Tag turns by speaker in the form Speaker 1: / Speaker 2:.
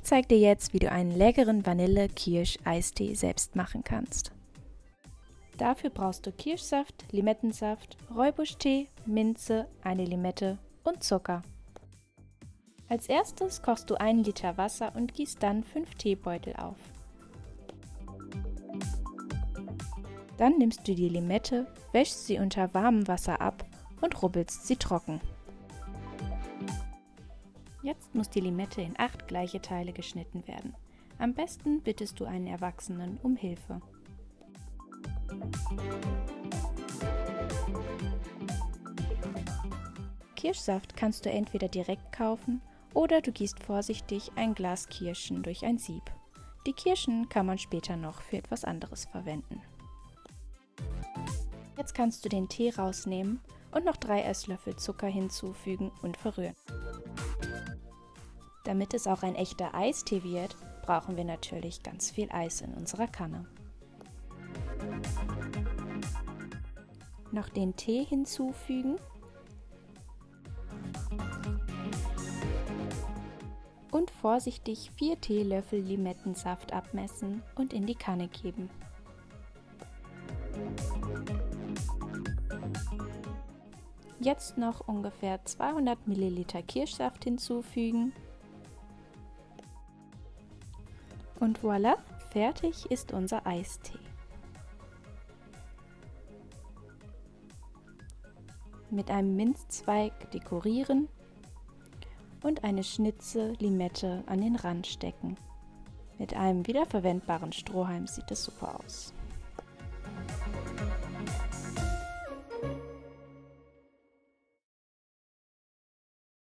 Speaker 1: zeige dir jetzt, wie du einen leckeren Vanille-Kirsch-Eistee selbst machen kannst. Dafür brauchst du Kirschsaft, Limettensaft, Räubuschtee, Minze, eine Limette und Zucker. Als erstes kochst du 1 Liter Wasser und gießt dann 5 Teebeutel auf. Dann nimmst du die Limette, wäschst sie unter warmem Wasser ab und rubbelst sie trocken. Jetzt muss die Limette in 8 gleiche Teile geschnitten werden. Am besten bittest du einen Erwachsenen um Hilfe. Kirschsaft kannst du entweder direkt kaufen oder du gießt vorsichtig ein Glas Kirschen durch ein Sieb. Die Kirschen kann man später noch für etwas anderes verwenden. Jetzt kannst du den Tee rausnehmen und noch 3 Esslöffel Zucker hinzufügen und verrühren. Damit es auch ein echter Eistee wird, brauchen wir natürlich ganz viel Eis in unserer Kanne. Noch den Tee hinzufügen und vorsichtig 4 Teelöffel Limettensaft abmessen und in die Kanne geben. Jetzt noch ungefähr 200 ml Kirschsaft hinzufügen und voilà, fertig ist unser Eistee. Mit einem Minzzweig dekorieren und eine Schnitze Limette an den Rand stecken. Mit einem wiederverwendbaren Strohhalm sieht es super aus.